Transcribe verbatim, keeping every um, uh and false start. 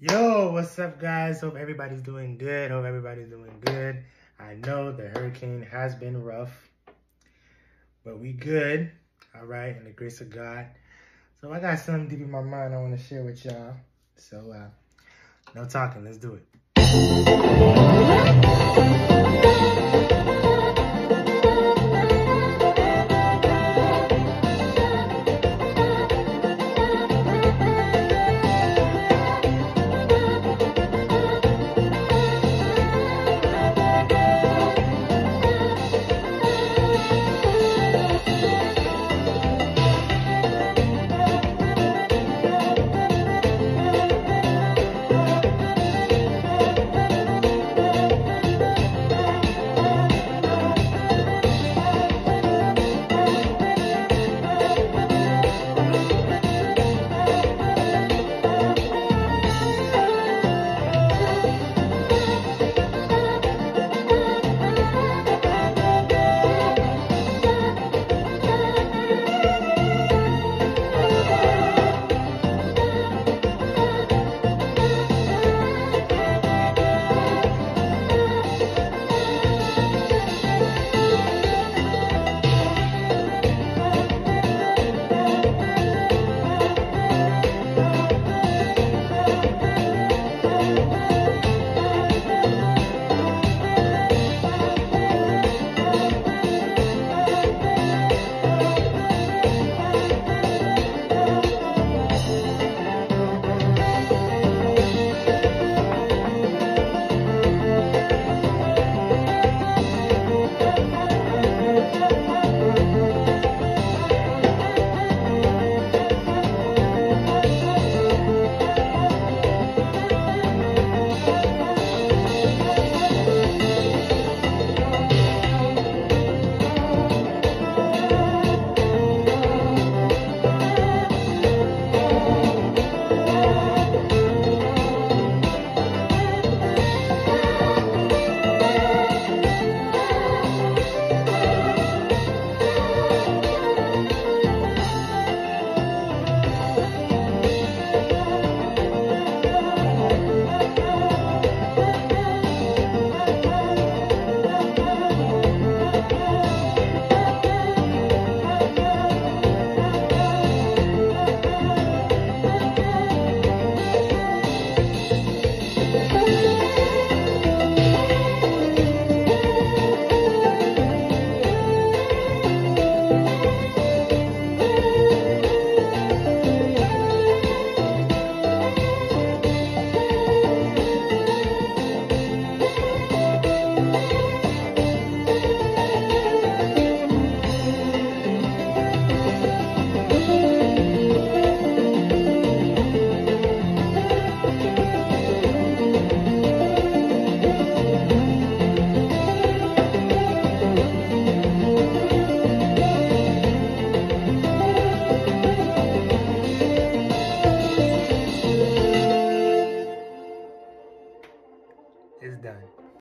Yo, what's up, guys? Hope everybody's doing good. Hope everybody's doing good. I know the hurricane has been rough, but we good. All right, in the grace of God. So I got something deep in my mind I want to share with y'all. So, uh, no talking. Let's do it.